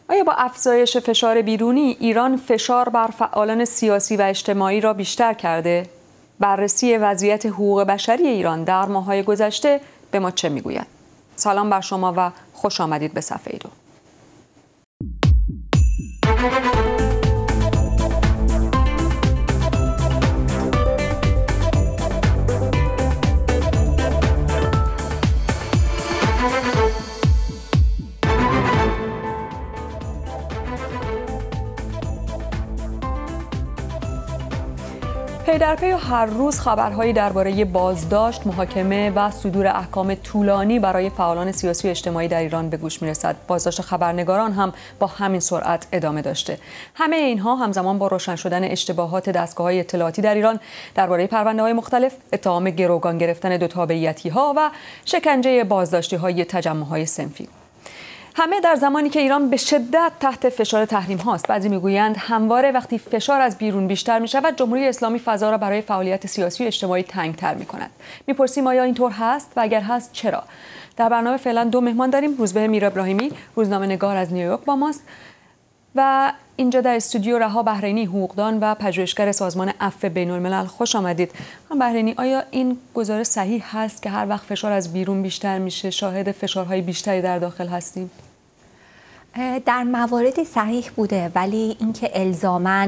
آیا با افزایش فشار بیرونی ایران فشار بر فعالان سیاسی و اجتماعی را بیشتر کرده؟ بررسی وضعیت حقوق بشری ایران در ماه‌های گذشته به ما چه میگوید؟ سلام بر شما و خوش آمدید به صفحه 2. پی در پی هر روز خبرهایی درباره بازداشت، محاکمه و صدور احکام طولانی برای فعالان سیاسی و اجتماعی در ایران به گوش میرسد. بازداشت خبرنگاران هم با همین سرعت ادامه داشته. همه اینها همزمان با روشن شدن اشتباهات دستگاه‌های اطلاعاتی در ایران درباره پرونده‌های مختلف، اتهام گروگان گرفتن دو تابعیتی‌ها و شکنجه بازداشتی‌های تجمع‌های صنفی. همه در زمانی که ایران به شدت تحت فشار تحریم هاست. بعضی میگویند همواره وقتی فشار از بیرون بیشتر می شود، جمهوری اسلامی فضا را برای فعالیت سیاسی و اجتماعی تنگتر می کند. میپرسیم آیا اینطور هست و اگر هست چرا؟ در برنامه فعلا 2 مهمان داریم. روزبه میر ابراهیمی، روزنامه‌نگار از نیویورک با ماست و اینجا در استودیو رها بحرینی، حقوقدان و پژوهشگر سازمان عفو بین‌الملل. خوش آمدید. خانم بحرینی، آیا این گزارش صحیح هست که هر وقت فشار از بیرون بیشتر میشه شاهد فشارهای بیشتری در داخل هستیم؟ در مواردی صحیح بوده، ولی اینکه الزاماً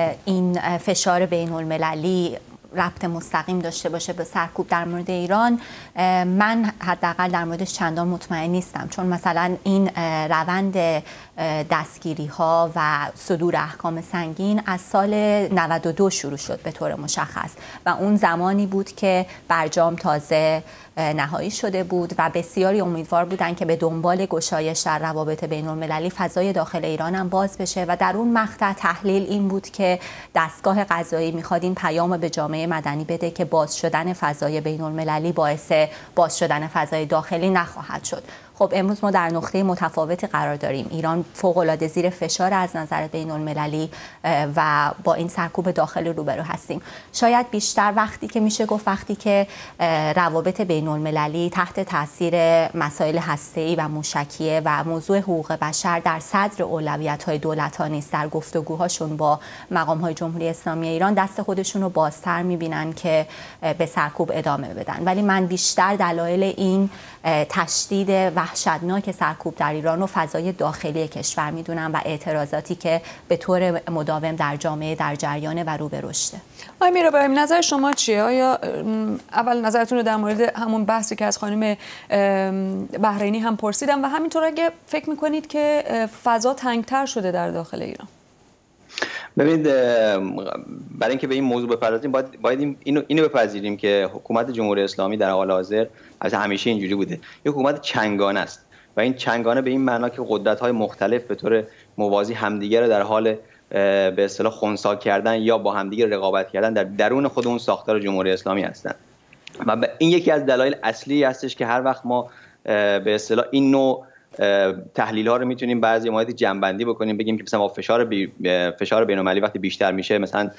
این فشار بین‌المللی ربط مستقیم داشته باشه به سرکوب در مورد ایران، من حداقل در موردش چندان مطمئن نیستم، چون مثلا این روند دستگیری ها و صدور احکام سنگین از سال 92 شروع شد به طور مشخص و اون زمانی بود که برجام تازه نهایی شده بود و بسیاری امیدوار بودن که به دنبال گشایش در روابط بین المللی فضای داخل ایران هم باز بشه و در اون مقطع تحلیل این بود که دستگاه قضایی میخواد این پیام به جامعه مدنی بده که باز شدن فضای بین المللی باعث باز شدن فضای داخلی نخواهد شد. خب امروز ما در نقطه متفاوتی قرار داریم. ایران فوق‌العاده زیر فشار از نظر بین المللی و با این سرکوب داخلی روبرو هستیم. شاید بیشتر وقتی که میشه گفت وقتی که روابط بین المللی تحت تاثیر مسائل هسته‌ای و موشکیه و موضوع حقوق بشر در صدر اولویت‌های دولت‌ها نیست، در گفتگوهاشون با مقام‌های جمهوری اسلامی ایران دست خودشون رو بازتر می‌بینن که به سرکوب ادامه بدن. ولی من بیشتر دلایل این تشدید وحشتناک سرکوب در ایران و فضای داخلی کشور میدونم و اعتراضاتی که به طور مداوم در جامعه در جریان و رو به رشده. آقای میر ابراهیمی، نظر شما چیه؟ آیا اول نظرتون رو در مورد همون بحثی که از خانم بحرینی هم پرسیدم و همینطور اگه فکر میکنید که فضا تنگتر شده در داخل ایران؟ ببینید، برای اینکه به این موضوع بپردازیم باید اینو بپذیریم که حکومت جمهوری اسلامی در حال حاضر از همیشه اینجوری بوده. یک حکومت چنگانه است و این چنگانه به این معنا که قدرت‌های مختلف به طور موازی همدیگر رو در حال به اصطلاح خنثی کردن یا با همدیگر رقابت کردن در درون خود اون ساختار جمهوری اسلامی هستند. و این یکی از دلایل اصلی هستش که هر وقت ما به اصطلاح این نوع تحلیل ها رو میتونیم بعضی موارد جنبندی بکنیم، بگیم که مثلا با فشار بین‌المللی وقتی بیشتر میشه مثلا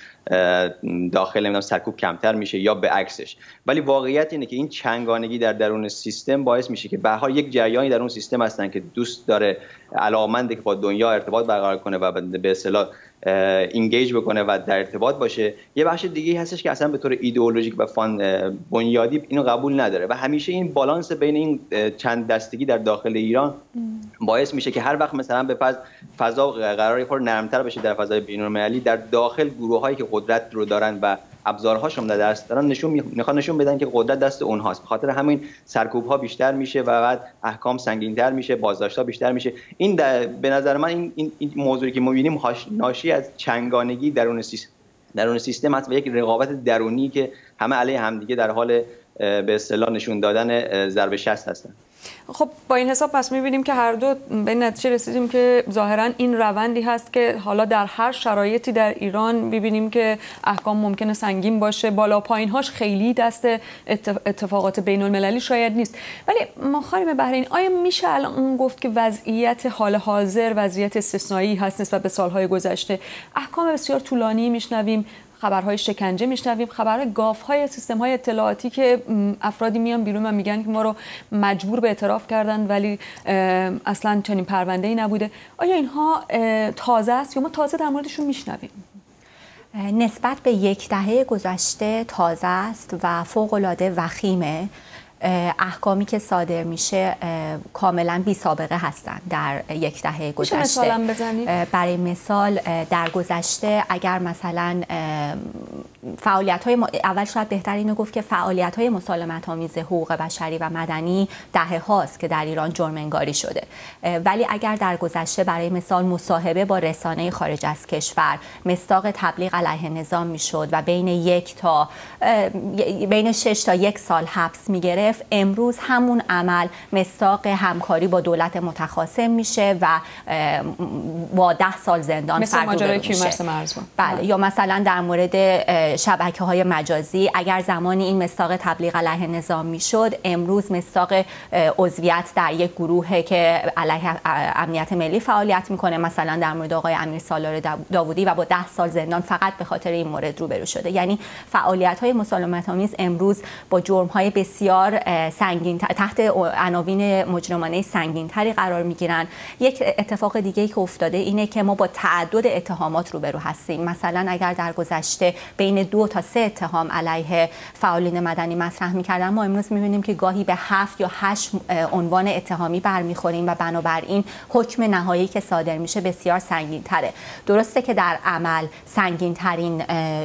داخل نمیدونم سرکوب کمتر میشه یا به عکسش. ولی واقعیت اینه که این چنگانگی در درون سیستم باعث میشه که به هر حال یک جریانی در اون سیستم هستن که دوست داره علاقه‌منده که با دنیا ارتباط برقرار کنه و به اصطلاح اینگیج بکنه و در ارتباط باشه. یه بخش دیگه هستش که اصلا به طور ایدئولوژیک و بنیادی اینو قبول نداره و همیشه این بالانس بین این چند دستگی در داخل ایران باعث میشه که هر وقت مثلا به فضا قراری خور نرمتر بشه در فضای بین‌المللی، در داخل گروه‌هایی که قدرت رو دارن و ابزارهاشون در دست دارن نشون بدن که قدرت دست اونهاست. به خاطر همین سرکوب‌ها بیشتر میشه و بعد احکام سنگین‌تر میشه، بازداشت‌ها بیشتر میشه. این به نظر من این موضوعی که ما می‌بینیم ناشی از چنگانگی درون سیستم است و یک رقابت درونی که همه علیه همدیگه در حال به اصطلاح نشون دادن ضرب شست هستن. خب با این حساب پس می‌بینیم که هر دو به نتیجه رسیدیم که ظاهراً این روندی هست که حالا در هر شرایطی در ایران می‌بینیم که احکام ممکنه سنگین باشه، بالا پایین‌هاش خیلی دست اتفاقات بین‌المللی شاید نیست. ولی خانم بحرینی، آیا میشه الان گفت که وضعیت حال حاضر وضعیت استثنایی هست نسبت به سال‌های گذشته؟ احکام بسیار طولانی میشنویم، خبرهای شکنجه میشنویم، خبرهای گاف‌های سیستم‌های اطلاعاتی که افرادی میان بیرون و میگن که ما رو مجبور به اعتراف کردن ولی اصلا چنین پرونده‌ای نبوده. آیا اینها تازه است یا ما تازه در موردشون میشنویم؟ نسبت به یک دهه گذشته تازه است و فوق‌العاده وخیمه. احکامی که صادر میشه کاملا بی سابقه هستند در یک دهه گذشته. مثلا بزنید؟ برای مثال در گذشته اگر مثلا اول شاید بهتر اینو گفت که فعالیت‌های مسالمت‌آمیز حقوق بشری و مدنی دهه هاست که در ایران جرم انگاری شده، ولی اگر در گذشته برای مثال مصاحبه با رسانه خارج از کشور مصداق تبلیغ علیه نظام میشد و بین 6 تا 1 سال حبس میگرفت، امروز همون عمل مصداق همکاری با دولت متخاصم میشه و با 10 سال زندان فرد میشه. بله. یا مثلا در مورد شبکه‌های مجازی اگر زمانی این مصداق تبلیغ علیه نظام میشد، امروز مصداق عضویت در یک گروهی که علیه امنیت ملی فعالیت میکنه، مثلا در مورد آقای امیر سالار داوودی، و با 10 سال زندان فقط به خاطر این مورد روبرو شده. یعنی فعالیت‌های مسالمت‌آمیز امروز با جرم‌های بسیار سنگین تحت عناوین مجرمانه سنگین‌تری قرار میگیرن. یک اتفاق دیگه‌ای که افتاده اینه که ما با تعدد اتهامات روبرو هستیم. مثلا اگر در گذشته بین 2 تا 3 اتهام علیه فعالین مدنی مطرح می‌کردن، ما امروز می‌بینیم که گاهی به 7 یا 8 عنوان اتهامی برمیخوریم و بنابراین حکم نهایی که صادر میشه بسیار سنگین‌تره. درسته که در عمل سنگین‌ترین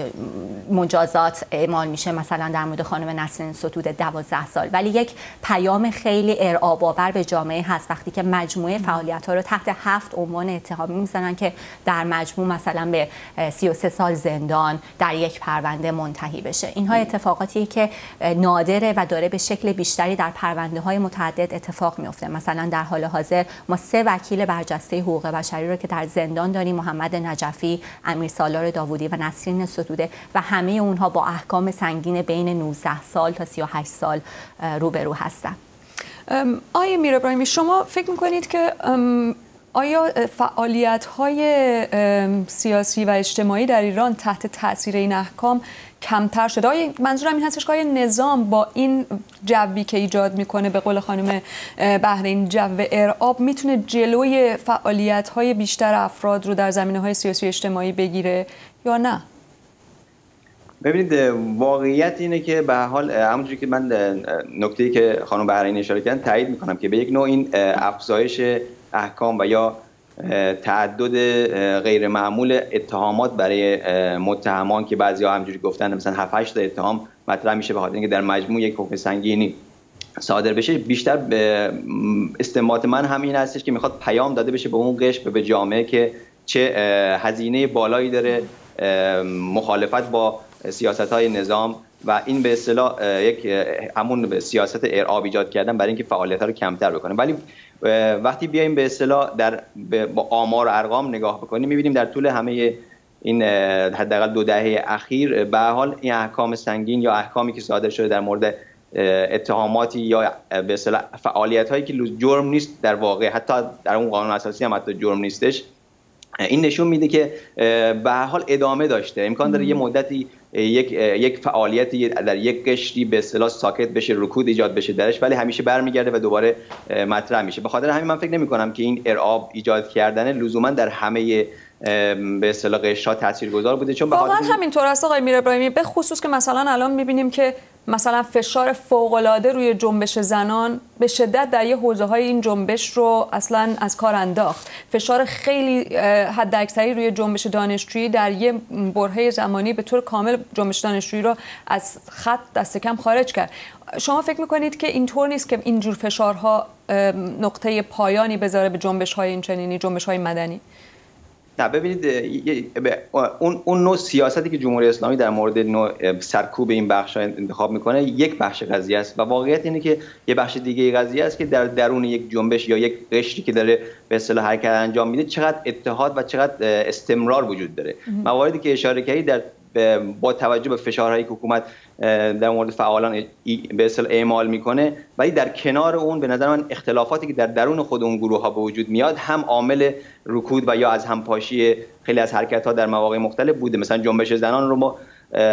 مجازات اعمال میشه، مثلا در مورد خانم نسرین ستوده 12 سال، ولی یک پیام خیلی ارعاب‌آور به جامعه هست وقتی که مجموعه فعالیت‌ها رو تحت 7 عنوان اتهامی می‌زنن که در مجموع مثلا به 33 سال زندان در یک پرونده منتهی بشه. اینها اتفاقاتی که نادره و داره به شکل بیشتری در پرونده‌های متعدد اتفاق میفته. مثلا در حال حاضر ما 3 وکیل برجسته حقوق بشری رو که در زندان داریم، محمد نجفی، امیر سالار داوودی و نسرین ستوده، و همه اونها با احکام سنگین بین 19 سال تا 38 سال روبرو هستن. آقای میر ابراهیمی، شما فکر میکنید که آیا فعالیت‌های سیاسی و اجتماعی در ایران تحت تاثیر این احکام کمتر شده؟ آیا منظورم این هستش که آیا نظام با این جوی که ایجاد میکنه، به قول خانم بحرین جو ارعاب، میتونه جلوی فعالیت‌های بیشتر افراد رو در زمینه‌های سیاسی و اجتماعی بگیره یا نه؟ ببینید، واقعیت اینه که به هر حال همونجوری که من نکته‌ای که خانم بحرین اشاره کردن تایید میکنم که به یک نوع این افزایش احکام و یا تعدد غیر معمول اتهامات برای متهمان که بعضی‌ها همونجوری گفتن مثلا 7-8 تا اتهام مطرح میشه به خاطر اینکه در مجموع یک حکم سنگینی صادر بشه، بیشتر به استنباط من همین هستش که میخواد پیام داده بشه به اون قشر، به جامعه که چه هزینه بالایی داره مخالفت با سیاست‌های نظام و این به اصطلاح یک همون سیاست ارعاب ایجاد کردن برای اینکه فعالیت‌ها رو کمتر بکنه. ولی وقتی بیایم به اصطلاح با آمار و ارقام نگاه بکنیم، می‌بینیم در طول همه این حداقل 2 دهه اخیر به هر حال این احکام سنگین یا احکامی که صادر شده در مورد اتهاماتی یا به اصطلاح فعالیت‌هایی که جرم نیست، در واقع حتی در اون قانون اساسی هم حتی جرم نیستش، این نشون میده که به هر حال ادامه داشته. امکان داره یه مدتی یک فعالیتی در یک قشری به اصطلاح ساکت بشه، رکود ایجاد بشه درش، ولی همیشه برمیگرده و دوباره مطرح میشه. به خاطر همین من فکر نمی‌کنم که این ارعاب ایجاد کردن لزوما در همه به اصطلاح قشرها تاثیرگذار بوده، چون واقعا همینطور است آقای میر ابراهیمی، به خصوص که مثلا الان می‌بینیم که مثلا فشار فوق‌العاده روی جنبش زنان به شدت در یه حوزه‌های این جنبش رو اصلا از کار انداخت. فشار خیلی حداکثری روی جنبش دانشجویی در یه برهه زمانی به طور کامل جنبش دانشجویی رو از خط دست کم خارج کرد. شما فکر می‌کنید که اینطور نیست که اینجور فشارها نقطه پایانی بذاره به جنبش‌های این چنینی، جنبش‌های مدنی؟ نه، ببینید، اون نوع سیاستی که جمهوری اسلامی در مورد نوع سرکوب این بخش انتخاب میکنه یک بخش قضیه است و واقعیت اینه که یه بخش دیگه قضیه است که در درون یک جنبش یا یک قشری که داره به اصطلاح حرکت انجام میده چقدر اتحاد و چقدر استمرار وجود داره. مواردی که اشاره کردید با توجه به فشارهایی که حکومت در مورد فعالان به اصطلاح اعمال میکنه، ولی در کنار اون به نظر من اختلافاتی که در درون خود اون گروه ها به وجود میاد هم عامل رکود و یا از همپاشی خیلی از حرکت ها در مواقع مختلف بوده. مثلا جنبش زنان رو ما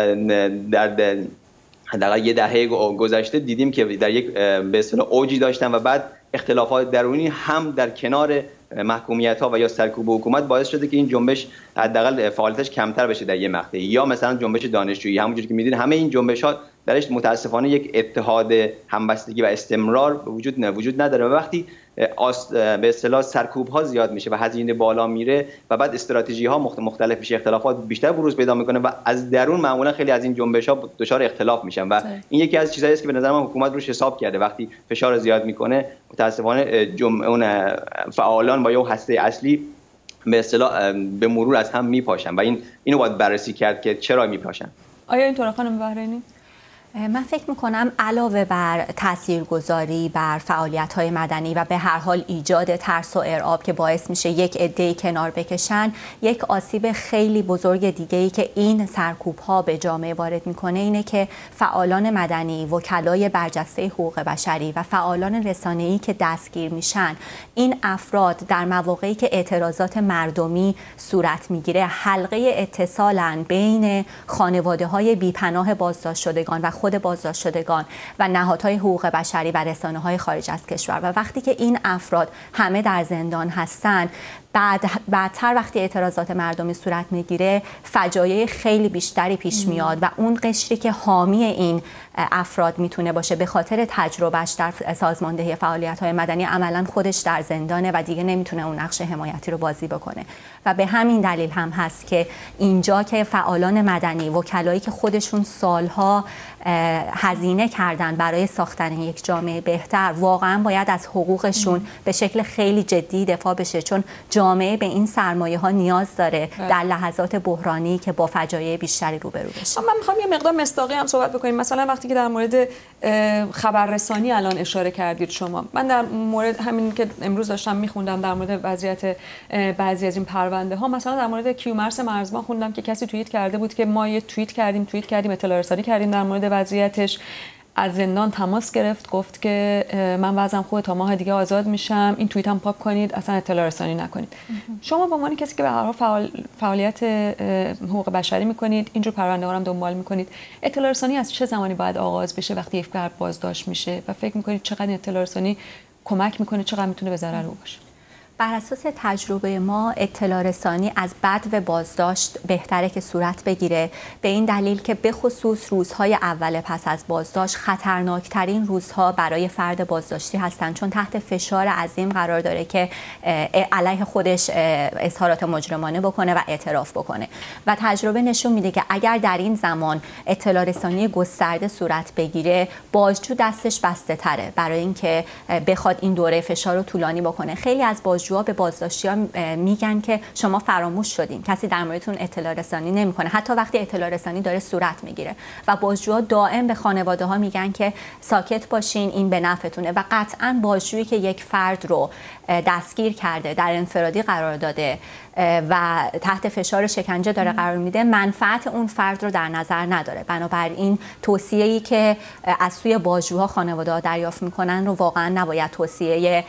در حداقل یه دهه گذشته دیدیم که در یک به اصطلاح اوجی داشتن و بعد اختلافات درونی هم در کنار محکومیت‌ها و یا سرکوب حکومت باعث شده که این جنبش حداقل فعالیتش کمتر بشه در یه مقطعی. یا مثلا جنبش دانشجویی، همونجوری که می‌دونید همه این جنبش‌ها درش متاسفانه یک اتحاد، همبستگی و استمرار وجود نداره و وقتی به اصطلاح سرکوب‌ها زیاد میشه و هزینه بالا میره و بعد استراتژی‌ها مختلف میشه، اختلافات بیشتر بروز پیدا میکنه و از درون معمولا خیلی از این جنبش‌ها دچار اختلاف میشن و این یکی از چیزایی است که به نظر من حکومت روش حساب کرده. وقتی فشار زیاد میکنه متاسفانه اون فعالان با یه هسته اصلی به اصطلاح به مرور از هم میپاشن و اینو باید بررسی کرد که چرا میپاشن. آیا اینطوره خانم بحرینی؟ من فکر میکنم علاوه بر تاثیرگذاری بر فعالیت‌های مدنی و به هر حال ایجاد ترس و ارعاب که باعث میشه یک عده‌ای کنار بکشن، یک آسیب خیلی بزرگ دیگه‌ای که این سرکوب‌ها به جامعه وارد میکنه اینه که فعالان مدنی، وکلای برجسته حقوق بشری و فعالان رسانه‌ای که دستگیر میشن، این افراد در مواقعی که اعتراضات مردمی صورت میگیره حلقه اتصالن بین خانواده‌های بی‌پناه بازداشت شدگان و خود بازداشت شدگان و نهادهای حقوق بشری و رسانه‌های خارج از کشور. و وقتی که این افراد همه در زندان هستن، بعدتر وقتی اعتراضات مردمی صورت میگیره فجایع خیلی بیشتری پیش میاد و اون قشری که حامی این افراد میتونه باشه به خاطر تجربهش در سازماندهی فعالیت‌های مدنی عملاً خودش در زندانه و دیگه نمیتونه اون نقش حمایتی رو بازی بکنه و به همین دلیل هم هست که اینجا که فعالان مدنی، وکلایی که خودشون سالها هزینه کردن برای ساختن یک جامعه بهتر، واقعاً باید از حقوقشون به شکل خیلی جدی دفاع بشه، چون جامعه به این سرمایه ها نیاز داره در لحظات بحرانی که با فجایع بیشتری روبرو بشه. من میخوام یه مقدار مصداقی هم صحبت بکنیم. مثلا وقتی که در مورد خبررسانی الان اشاره کردید شما، من در مورد همین که امروز داشتم میخوندم در مورد وضعیت بعضی از این پرونده ها، مثلا در مورد کیومرث مرزبان خوندم که کسی توییت کرده بود که ما یه توییت کردیم اطلاع رسانی کردیم در مورد وضعیتش. از زندان تماس گرفت، گفت که من وضعم خوبه، تا ماه دیگه آزاد میشم، این توییتم پاک کنید، اصلا اطلاع رسانی نکنید. شما به عنوان کسی که به هر حال فعالیت حقوق بشری میکنید، اینجور پرونده ها رو هم دنبال میکنید، اطلاع رسانی از چه زمانی باید آغاز بشه وقتی یک فرد بازداشت میشه و فکر میکنید چقدر اطلاع رسانی کمک میکنه، چقدر میتونه به ضرر او باشه؟ بر اساس تجربه ما اطلاع رسانی از بدو بازداشت بهتره که صورت بگیره، به این دلیل که به خصوص روزهای اول پس از بازداشت خطرناکترین روزها برای فرد بازداشتی هستند، چون تحت فشار عظیم قرار داره که علیه خودش اظهارات مجرمانه بکنه و اعتراف بکنه و تجربه نشون میده که اگر در این زمان اطلاع رسانی گسترده صورت بگیره، بازجو دستش بسته تره برای اینکه بخواد این دوره فشار رو طولانی بکنه. خیلی از بازجوها به بازداشتی‌ها میگن که شما فراموش شدین، کسی در موردتون اطلاع رسانی نمیکنه، حتی وقتی اطلاع رسانی داره صورت میگیره. و بازجوها دائم به خانواده‌ها میگن که ساکت باشین، این به نفعتونه. و قطعاً بازجویی که یک فرد رو دستگیر کرده، در انفرادی قرار داده و تحت فشار شکنجه داره قرار میده، منفعت اون فرد رو در نظر نداره. بنابراین توصیه‌ای که از سوی بازجوها خانواده‌ها دریافت میکنن رو واقعا نباید توصیه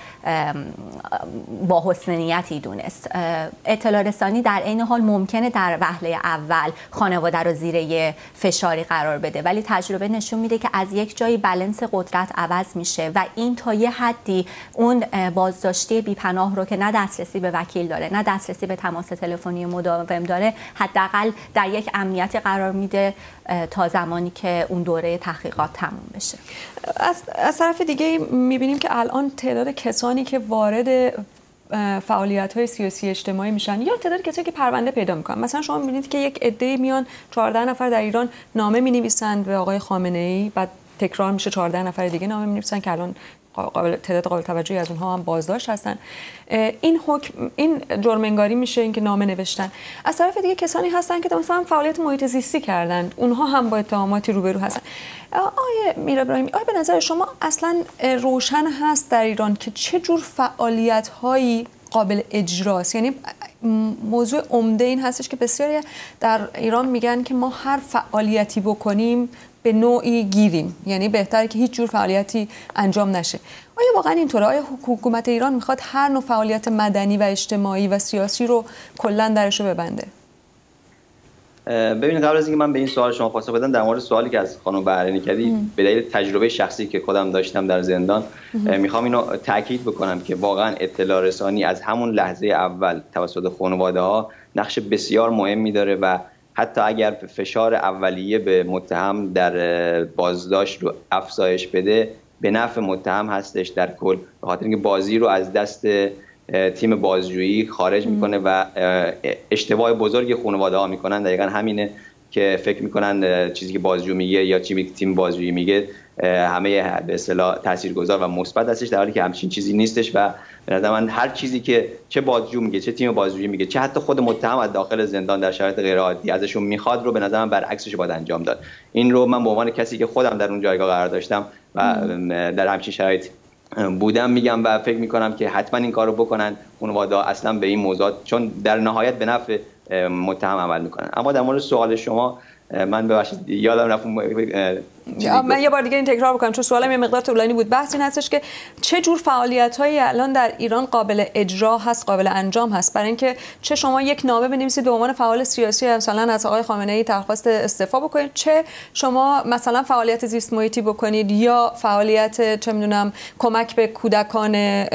با حسن نیتی دونست. اطلاع رسانی در عین حال ممکنه در وهله اول خانواده رو زیر یه فشاری قرار بده، ولی تجربه نشون میده که از یک جایی بالانس قدرت عوض میشه و این تا یه حدی اون بازداشتی بی‌پناه رو که نه دسترسی به وکیل داره، نه دسترسی به تماس تلفنی مداوم داره، حداقل در یک امنیتی قرار میده تا زمانی که اون دوره تحقیقات تموم بشه. از طرف دیگه میبینیم که الان تعداد کسانی که وارد فعالیت‌های سیاسی اجتماعی میشن یا تعداد کسانی که پرونده پیدا میکنن، مثلا شما میبینید که یک عده میان 14 نفر در ایران نامه مینویسند به آقای خامنه‌ای، بعد تکرار میشه 14 نفر دیگه نامه مینویسن که الان تعداد قابل توجهی از اونها هم بازداشت هستن. این جرم انگاری میشه، اینکه نامه نوشتن. از طرف دیگه کسانی هستن که مثلا فعالیت محیط زیستی کردن، اونها هم با اتهاماتی روبرو هستن. آقای میرابراهیمی، آیا به نظر شما اصلا روشن هست در ایران که چه جور فعالیت‌هایی قابل اجراست؟ یعنی موضوع عمده این هستش که بسیاری در ایران میگن که ما هر فعالیتی بکنیم به نوعی گیریم، یعنی بهتره که هیچ جور فعالیتی انجام نشه. آیا واقعا اینطوره؟ آیا حکومت ایران میخواد هر نوع فعالیت مدنی و اجتماعی و سیاسی رو کلا درشو ببنده؟ ببینید قبل از اینکه من به این سوال شما پاسخ بدم، در مورد سوالی که از خانم بهرینی کردی، به دلیل تجربه شخصی که خودم داشتم در زندان، میخوام اینو تاکید بکنم که واقعا اطلاع رسانی از همون لحظه اول توسط خانواده ها نقش بسیار مهمی داره و حتی اگر فشار اولیه به متهم در بازداشت رو افزایش بده، به نفع متهم هستش در کل، به خاطر اینکه بازی رو از دست تیم بازجویی خارج میکنه و اشتباه بزرگی خانواده ها میکنن دقیقاً همینه که فکر میکنن چیزی که بازجو میگه یا تیم بازجویی میگه همه به اصطلاح تاثیرگذار و مثبت هستش، در حالی که همچین چیزی نیستش. و به نظر من هر چیزی که چه بازجو میگه، چه تیم بازجویی میگه، چه حتی خود متهم از داخل زندان در شرایط غیر عادی ازشون میخواد رو به نظر من برعکسش باید انجام داد. این رو من به عنوان کسی که خودم در اون جایگاه قرار داشتم و در همچین شرایط بودم میگم و فکر میکنم که حتما این کارو بکنن خانواده اصلا به این موضوعات، چون در نهایت به نفع متهم عمل میکنن. اما در مورد سوال شما، من ببخشید یادم رفت من یه بار دیگه این تکرار بکنم چون سوالم یه مقدار طولانی بود. بحث این هستش که چه جور فعالیت‌هایی الان در ایران قابل اجرا هست، قابل انجام هست، برای اینکه چه شما یک نامه بنویسید به عنوان فعال سیاسی مثلا از آقای خامنه‌ای درخواست استعفا بکنید، چه شما مثلا فعالیت زیست محیطی بکنید یا فعالیت چه میدونم کمک به کودکان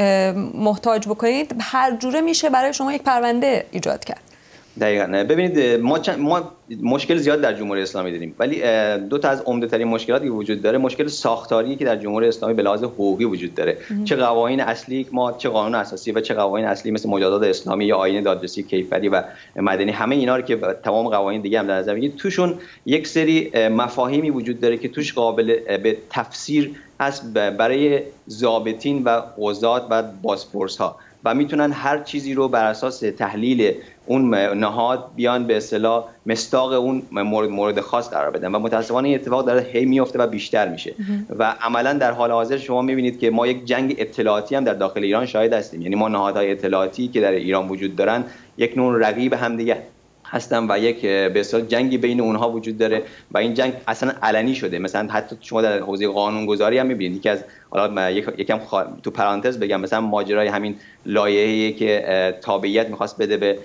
محتاج بکنید، هر جوره میشه برای شما یک پرونده ایجاد کرد. دقیقاً. ببینید ما مشکل زیاد در جمهوری اسلامی داریم، ولی دو تا از عمده‌ترین مشکلاتی که وجود داره، مشکل ساختاری که در جمهوری اسلامی به لحاظ حقوقی وجود داره. چه قوانین اصلی ما، چه قانون اساسی و چه قوانین اصلی مثل مجازات اسلامی یا آیین دادرسی کیفری و مدنی، همه اینا رو که تمام قوانین دیگه هم در نظر بگیرید، توشون یک سری مفاهیمی وجود داره که توش قابل به تفسیر هست برای ضابطین و قضات و بازپرس‌ها و میتونن هر چیزی رو بر اساس تحلیل اون نهاد بیان به اصطلاح مصداق اون مورد خاص قرار بدن و متاسفانه این اتفاق داره هی میفته و بیشتر میشه و عملا در حال حاضر شما میبینید که ما یک جنگ اطلاعاتی هم در داخل ایران شاهد هستیم. یعنی ما نهادهای اطلاعاتی که در ایران وجود دارن یک نوع رقیب همدیگه هستن و یک به اصطلاح جنگی بین اونها وجود داره و این جنگ اصلا علنی شده. مثلا حتی شما در حوزه قانونگذاری هم می‌بینید که از حالا یکم تو پرانتز بگم، مثلا ماجرای همین لایحه‌ای که تابعیت می‌خواست بده به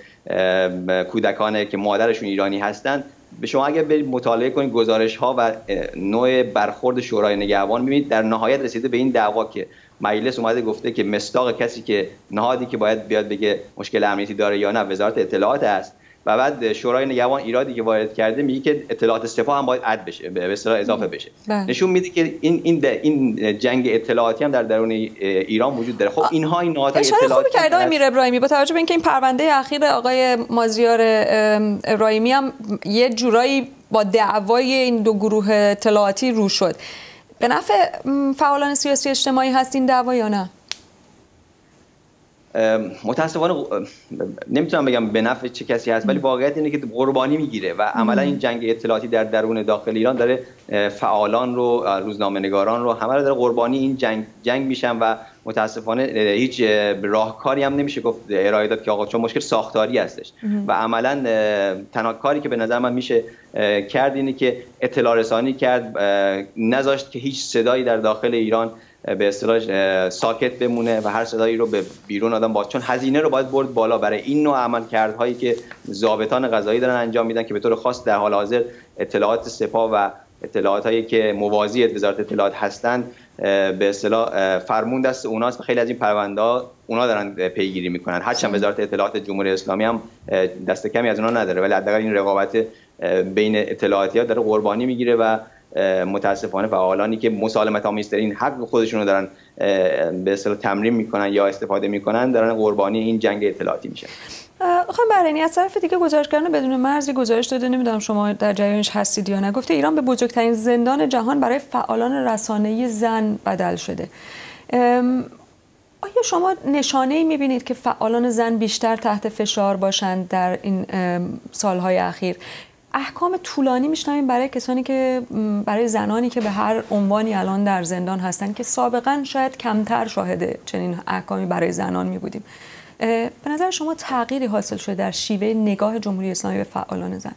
کودکان که مادرشون ایرانی هستن، به شما اگر برید مطالعه کنید گزارش‌ها و نوع برخورد شورای نگهبان، می‌بینید در نهایت رسیده به این دعوا که مجلس اومده گفته که مصداق کسی که نهادی که باید بیاد بگه مشکل امنیتی داره یا نه وزارت اطلاعات است و بعد شورای نگهبان ایرادی که وارد کرده میگه که اطلاعات سپاه هم باید اد بشه، به اصطلاح اضافه بشه. نشون میده که این جنگ اطلاعاتی هم در درون ایران وجود داره. خب اینها این نهادهای اطلاعاتی خوبی کرده آقای میر ابراهیمی، با توجه به اینکه این پرونده اخیر آقای مازیار ابراهیمی هم یه جورایی با دعوای این دو گروه اطلاعاتی رو شد، به نفع فعالان سیاسی اجتماعی هست این دعوا یا نه؟ متاسفانه نمیتونم بگم به نفع چه کسی هست، ولی واقعیت اینه که قربانی میگیره و عملا این جنگ اطلاعاتی در درون داخل ایران داره فعالان رو، روزنامه‌نگاران رو، همه رو داره قربانی این جنگ میشن و متاسفانه هیچ راهکاری هم نمیشه گفت ارائه داد که آقا چون مشکل ساختاری هستش و عملا تنها کاری که به نظر من میشه کرد اینه که اطلاع رسانی کرد، نذاشت که هیچ صدایی در داخل ایران به اصطلاح ساکت بمونه و هر صدایی رو به بیرون آدم باز، چون هزینه رو باید برد بالا برای این نوع عملکردهایی که ضابطان قضایی دارن انجام میدن که به طور خاص در حال حاضر اطلاعات سپاه و اطلاعاتی که موازی وزارت اطلاعات هستند به اصطلاح فرمون دست اوناست و خیلی از این پرونده‌ها اونا دارن پیگیری میکنن، هرچند وزارت اطلاعات جمهوری اسلامی هم دست کمی از اونها نداره، ولی حداقل این رقابت بین اطلاعاتی‌ها داره قربانی میگیره و متاسفانه فعالانی که مسالمت آمیزترین حق خودشون رو دارن به اصطلاح تمرین میکنن یا استفاده میکنن دارن قربانی این جنگ اطلاعاتی میشن. خانم بهرینی، از طرف دیگه گزارشگران بدون مرزی گزارش داده، نمیدونم شما در جریانش هستید یا نه، گفته ایران به بزرگترین زندان جهان برای فعالان رسانه‌ای زن بدل شده. آیا شما نشانه‌ای می‌بینید که فعالان زن بیشتر تحت فشار باشند در این سالهای اخیر؟ احکام طولانی میشنویم برای کسانی که برای زنانی که به هر عنوانی الان در زندان هستن که سابقا شاید کمتر شاهد چنین احکامی برای زنان می بودیم. به نظر شما تغییری حاصل شده در شیوه نگاه جمهوری اسلامی به فعالان زن؟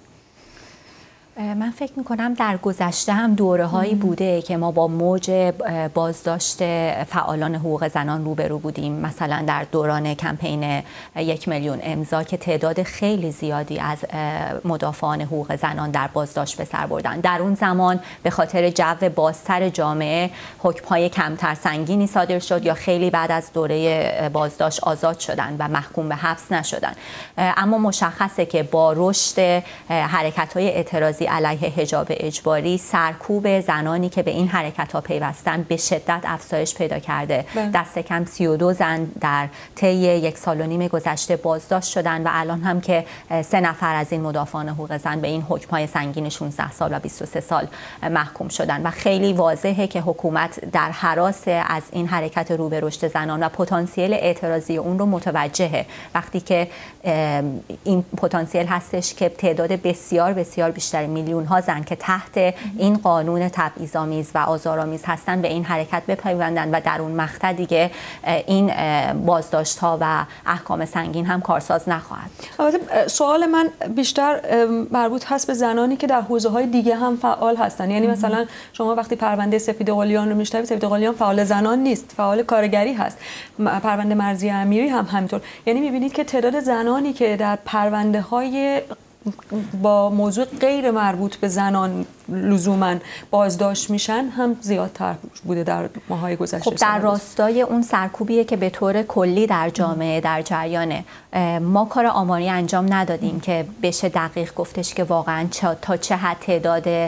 من فکر میکنم در گذشته هم دوره هایی بوده که ما با موج بازداشت فعالان حقوق زنان روبرو بودیم، مثلا در دوران کمپین 1 میلیون امضا که تعداد خیلی زیادی از مدافعان حقوق زنان در بازداشت به سر بردن. در اون زمان به خاطر جو بازتر جامعه حکم‌های کمتر سنگینی صادر شد یا خیلی بعد از دوره بازداشت آزاد شدن و محکوم به حبس نشدن. اما مشخصه که با رشد حرکت‌های اعتراضی علیه حجاب اجباری، سرکوب زنانی که به این حرکت‌ها پیوستن به شدت افزایش پیدا کرده. دست کم 32 زن در طی 1.5 سال گذشته بازداشت شدن و الان هم که 3 نفر از این مدافعان حقوق زن به این حکم‌های سنگین 16 سال و 23 سال محکوم شدن و خیلی واضحه که حکومت در هراس از این حرکت رو به رشد زنان و پتانسیل اعتراضی اون رو متوجهه. وقتی که این پتانسیل هستش که تعداد بسیار بسیار بیشتر میلیون ها زن که تحت این قانون تبعیض‌آمیز و آزارآمیز هستن به این حرکت بپیوندن و در اون مقطع دیگه این بازداشت ها و احکام سنگین هم کارساز نخواهد. البته سوال من بیشتر مربوط هست به زنانی که در حوزه‌های دیگه هم فعال هستن. یعنی مثلا شما وقتی پرونده سپید قلیان رو میشنوید، سپید قلیان فعال زنان نیست، فعال کارگری هست. پرونده مرضیه امیری هم همینطور. یعنی می‌بینید که تعداد زنانی که در پرونده‌های با موضوع غیر مربوط به زنان لزوما بازداشت میشن هم زیادتر بوده در ماهای گذشته. خب در راستای اون سرکوبیه که به طور کلی در جامعه در جریانه. ما کار آماری انجام ندادیم که بشه دقیق گفتش که واقعا تا چه حد تعداد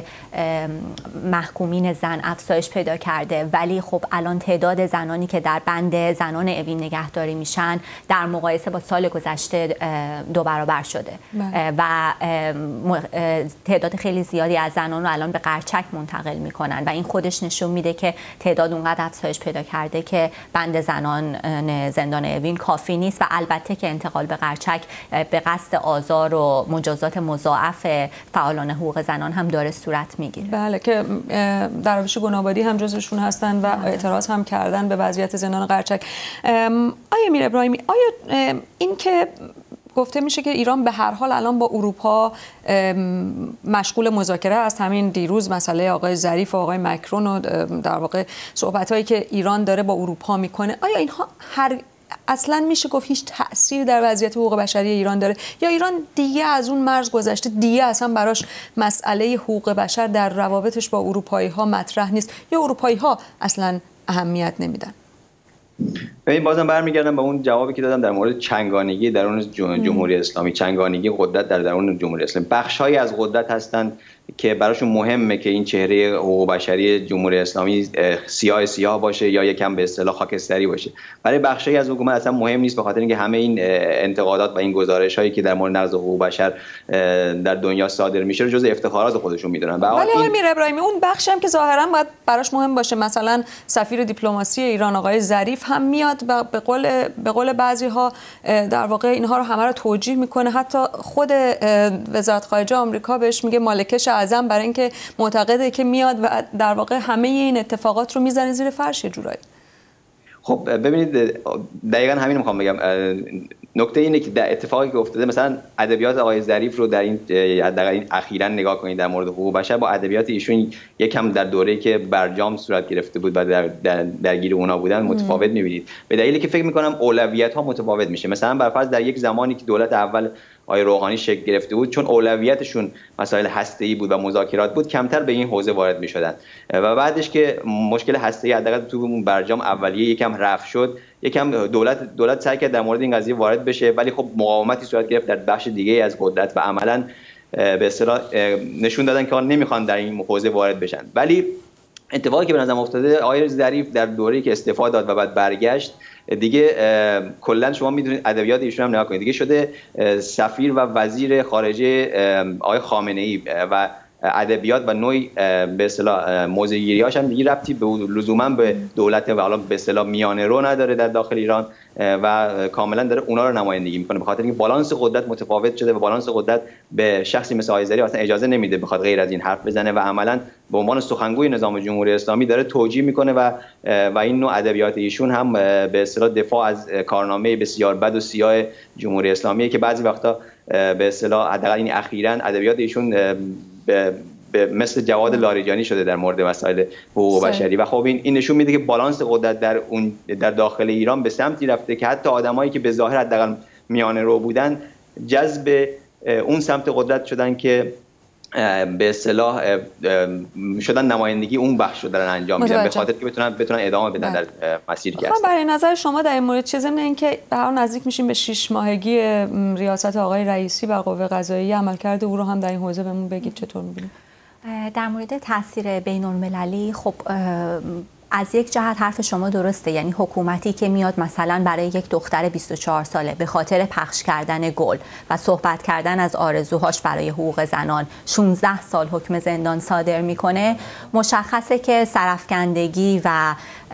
محکومین زن افزایش پیدا کرده، ولی خب الان تعداد زنانی که در بند زنان اوین نگهداری میشن در مقایسه با سال گذشته 2 برابر شده و تعداد خیلی زیادی از زنان رو الان به قرچک منتقل میکنن و این خودش نشون میده که تعداد اونقدر افزایش پیدا کرده که بند زنان زندان اوین کافی نیست و البته که انتقال به قرچک به قصد آزار و مجازات مضاعف فعالان حقوق زنان هم داره صورت میگیره. بله که درویش گنابادی هم جزوشون هستن و اعتراض هم کردن به وضعیت زندان قرچک. آیا میر ابراهیمی، آیا این که گفته میشه که ایران به هر حال الان با اروپا مشغول مذاکره است، همین دیروز مسئله آقای ظریف و آقای مکرون و در واقع صحبت‌هایی که ایران داره با اروپا میکنه، آیا اینها اصلا میشه گفت هیچ تأثیر در وضعیت حقوق بشری ایران داره یا ایران دیگه از اون مرز گذشته، دیگه اصلا براش مسئله حقوق بشر در روابطش با اروپایی ها مطرح نیست یا اروپایی ها اصلا اهمیت نمیدن؟ ببین بازم برمیگردم به اون جوابی که دادم در مورد چنگانگی درون جمهوری اسلامی، چنگانگی قدرت در درون جمهوری اسلامی. بخش‌هایی از قدرت هستند که براشون مهمه که این چهره حقوق بشری جمهوری اسلامی سیاه باشه یا یکم به اصطلاح خاکستری باشه. برای بخشی از حکومت اصلا مهم نیست، به خاطر اینکه همه این انتقادات و این گزارش‌هایی که در مورد نقض حقوق بشر در دنیا صادر میشه رو جزء افتخارات خودشون میدونن. ولی آقای میر ابراهیمی اون بخشی هم که ظاهرا باید براش مهم باشه، مثلا سفیر دیپلماسی ایران آقای ظریف هم میاد و به قول بعضی‌ها در واقع اینها رو همه رو توجیه میکنه. حتی خود وزارت خارجه آمریکا بهش میگه مالکش اعظم، برای اینکه معتقده که میاد و در واقع همه این اتفاقات رو میزنه زیر فرش جورایی. خب ببینید دقیقاً همین میخوام بگم. نکته اینه که در اتفاقی که افتاده، مثلا ادبیات آقای ظریف رو در این اخیراً نگاه کنید در مورد حقوق بشر با ادبیات ایشون یکم در دوره‌ای که برجام صورت گرفته بود و درگیر اونا بودن متفاوت می‌بینید، به دلیلی که فکر می‌کنم اولویت‌ها متفاوت میشه. مثلا برفرض در یک زمانی که دولت اول آقای روحانی شکل گرفته بود، چون اولویتشون مسائل هسته‌ای بود و مذاکرات بود، کمتر به این حوزه وارد می‌شدن و بعدش که مشکل هسته‌ای حداقل تو اون برجام اولیه یکم رفع شد، یکم دولت سعی کرد در مورد این قضیه وارد بشه، ولی خب مقاومتی صورت گرفت در بخش دیگه از قدرت و عملاً به اصطلاح نشون دادن که نمیخوان در این حوزه وارد بشن. ولی اتفاقی که به نظرم افتاده، آقای ظریف در دوره‌ای که استعفا داد و بعد برگشت دیگه کلا شما میدونید ادبیات ایشون هم نگاه کنید، دیگه شده سفیر و وزیر خارجه آقای خامنه‌ای و ادبیات و نوع به اصطلاح موضع‌گیری‌هاش هم دیگه ربطی به لزوما به دولت و حالا به اصطلاح میانه رو نداره در داخل ایران و کاملا داره اونا رو نمایندگی میکنه، به خاطر اینکه بالانس قدرت متفاوت شده و بالانس قدرت به شخصی مثل آیزری اصلا اجازه نمیده بخواد غیر از این حرف بزنه و عملا به عنوان سخنگوی نظام جمهوری اسلامی داره توجیه میکنه و این نوع ادبیات ایشون هم به اصطلاح دفاع از کارنامه بسیار بد و سیاه جمهوری اسلامی که بعضی وقتا به اصطلاح حداقل این اخیراً ادبیات ایشون به مثل جواد لاریجانی شده در مورد مسائل حقوق بشری و خب این نشون میده که بالانس قدرت در داخل ایران به سمتی رفته که حتی آدمایی که به ظاهر حداقل میانه رو بودن جذب اون سمت قدرت شدن که به اصطلاح شدن نمایندگی اون بخش رو دارن انجام میدن به خاطر که بتونن ادامه بدن در مسیری که هستن. برای نظر شما در این مورد چه ضمن اینکه به هر نزدیک میشیم به 6 ماهگی ریاست آقای رئیسی بر قوه قضاییه، عملکرد او رو هم در این حوزه بهمون بگید چطور می‌بینید؟ در مورد تاثیر بین‌المللی خب از یک جهت حرف شما درسته، یعنی حکومتی که میاد مثلا برای یک دختر 24 ساله به خاطر پخش کردن گل و صحبت کردن از آرزوهاش برای حقوق زنان 16 سال حکم زندان صادر میکنه، مشخصه که سرافکندگی و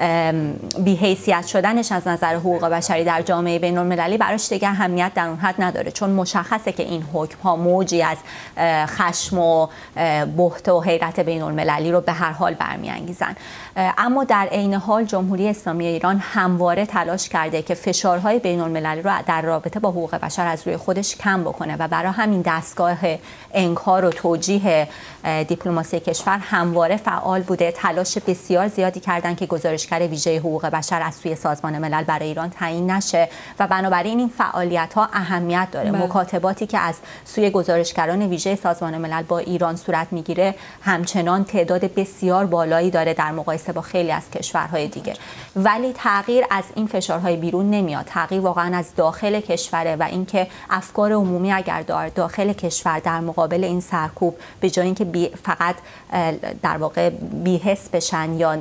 بی‌حیثیت شدنش از نظر حقوق بشری در جامعه بین‌المللی براش دیگه اهمیت در اون حد نداره، چون مشخصه که این حکم ها موجی از خشم و بهت و حیرت بین‌المللی رو به هر حال برمی‌انگیزن. اما در عین حال جمهوری اسلامی ایران همواره تلاش کرده که فشارهای بین‌المللی رو در رابطه با حقوق بشر از روی خودش کم بکنه و برای همین دستگاه انکار و توجیه دیپلماسی کشور همواره فعال بوده. تلاش بسیار زیادی کردن که گزارشگر ویژه حقوق بشر از سوی سازمان ملل برای ایران تعیین نشه و بنابراین این فعالیت‌ها اهمیت داره. مکاتباتی که از سوی گزارشگران ویژه سازمان ملل با ایران صورت میگیره همچنان تعداد بسیار بالایی داره در مقایسه با خیلی از کشورهای دیگه، ولی تغییر از این فشارهای بیرون نمیاد، تغییر واقعا از داخل کشوره و اینکه افکار عمومی اگر داخل کشور در مقابل این سرکوب به جای اینکه فقط در واقع بی‌حس بشن یا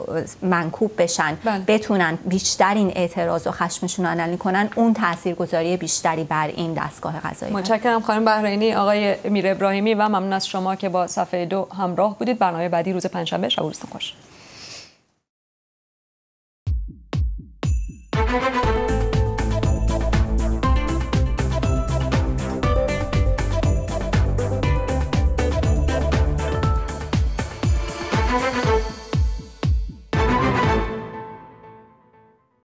منکوب بشن بتونن بیشتر این اعتراض و خشمشون رو علنی کنن، اون تاثیرگذاری بیشتری بر این دستگاه قضایی. متشکرم خانم بحرینی. آقای امیر ابراهیمی و ممنون از شما که با صفحه 2 همراه بودید. برنامه بعدی روز پنجشنبه. شب و روزتون خوش.